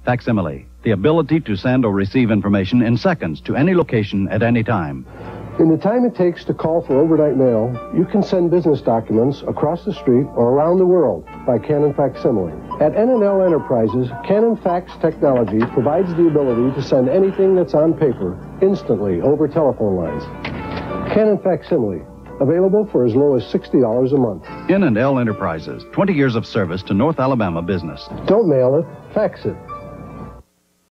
Facsimile, the ability to send or receive information in seconds to any location at any time. In the time it takes to call for overnight mail, you can send business documents across the street or around the world by Canon Facsimile. At N&L Enterprises, Canon Fax technology provides the ability to send anything that's on paper instantly over telephone lines. Canon Facsimile, available for as low as $60 a month. N&L Enterprises, 20 years of service to North Alabama business. Don't mail it, fax it.